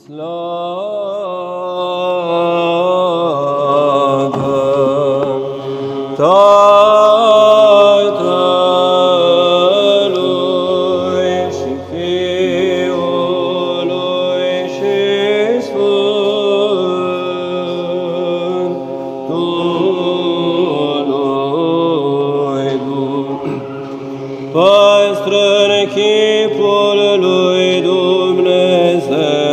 Păstră-n chipul lui Dumnezeu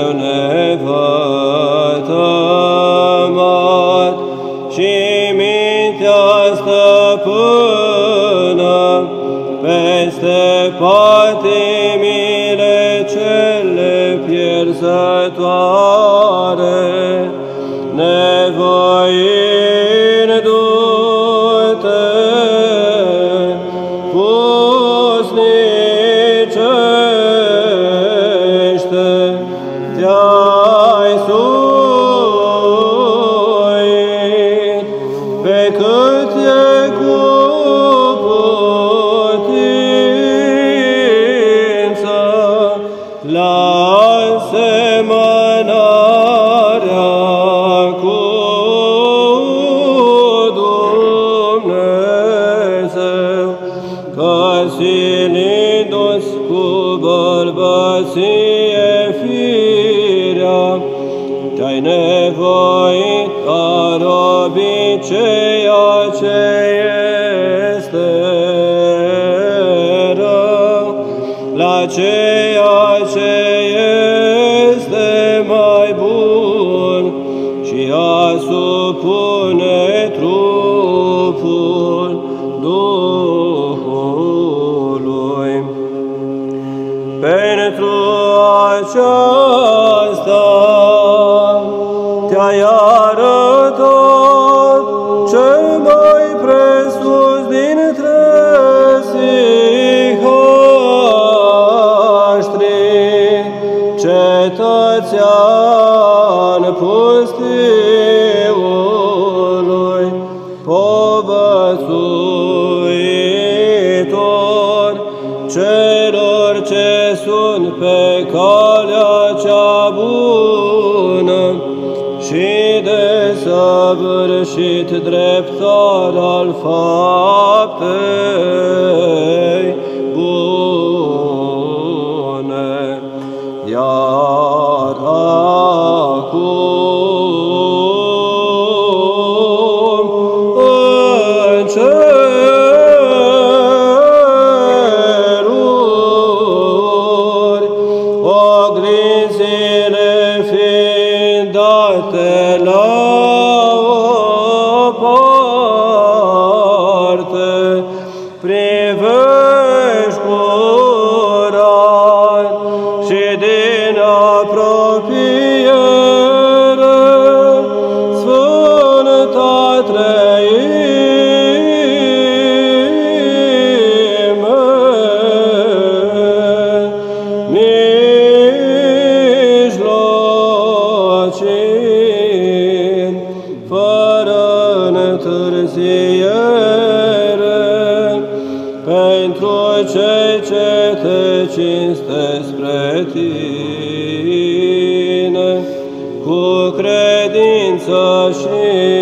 nevătămat și mintea stăpână peste patimile cele pierzătoare, nevoindu-te pusnicește, te-ai suit pe cât e cu putință la asemănarea cu Dumnezeu, că silindu-ți cu bărbăție firea, te-ai nevoit a robi ceea ce este rău, la ceea ce este mai bun și a supune trupul Duhului. Pentru aceasta te-ai arătat cel mai presus dintre sihaștri, cetățean pustiului, povățuitor celor ce sunt pe calea cea bună și desăvârșit dreptar al faptei bune. Iar acum în ceruri, oglinzile fiind date la o parte, privești curat și din apropiere Sfânta Treime, mijlocind fără întârziere pentru cei ce te cinstesc spre tine cu credință și